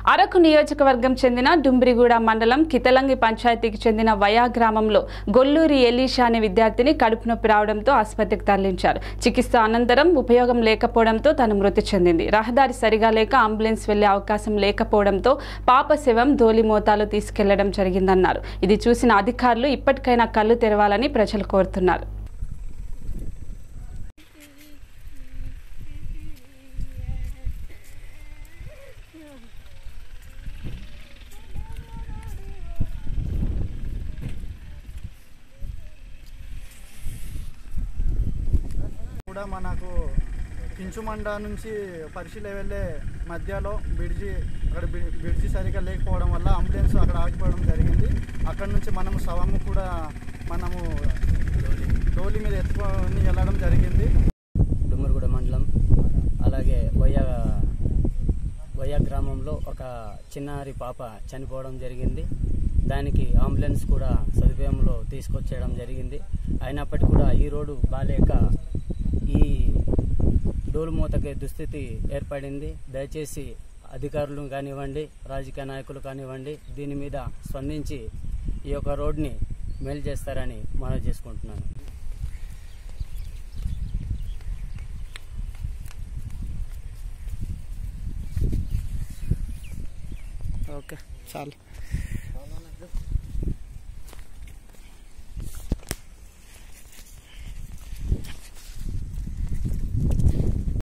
అరకు నియోజకవర్గం చెందిన డుంబ్రిగూడ మండలం కితలంగి పంచాయతీకి చెందిన వయా గ్రామంలో గొల్లూరి ఎలీషా అనే విద్యార్థిని కడుపు నొప్పి రావడంతో ఆసుపత్రికి తరలించారు. చికిత్స అనంతరం ఉపయోగం లేకపోవడంతో తను మృతి చెందింది. రహదారి సరిగా లేక అంబులెన్స్ వెళ్లే అవకాశం లేకపోవడంతో పాప శవం ధోలిమోతాలో తీసుకెళ్లడం జరిగిందన్నారు. ఇది చూసిన అధికారులు ఇప్పటికైనా కళ్ళు తెరవాలని ప్రజలు కోరుతున్నారు. మనకు కించుమండ నుంచి పరిశీలి వెళ్ళే మధ్యలో బ్రిడ్జి సరిగా లేకపోవడం వల్ల అంబులెన్స్ అక్కడ ఆగిపోవడం జరిగింది. అక్కడ నుంచి మనము శవము కూడా మనము డోలి మీద ఎత్తుకొని వెళ్ళడం జరిగింది. డుంబ్రిగూడ మండలం అలాగే వయ్యా గ్రామంలో ఒక చిన్నారి పాప చనిపోవడం జరిగింది. దానికి అంబులెన్స్ కూడా సదుపాయంలో తీసుకొచ్చేయడం జరిగింది. అయినప్పటికీ కూడా ఈ రోడ్డు బాలేక ఈ డోలుమూతకి దుస్థితి ఏర్పడింది. దయచేసి అధికారులు కానివ్వండి, రాజకీయ నాయకులు కానివ్వండి, దీని మీద స్పందించి ఈ యొక్క రోడ్ని మేలు చేస్తారని మనవి చేసుకుంటున్నాను. ఓకే, చాలు.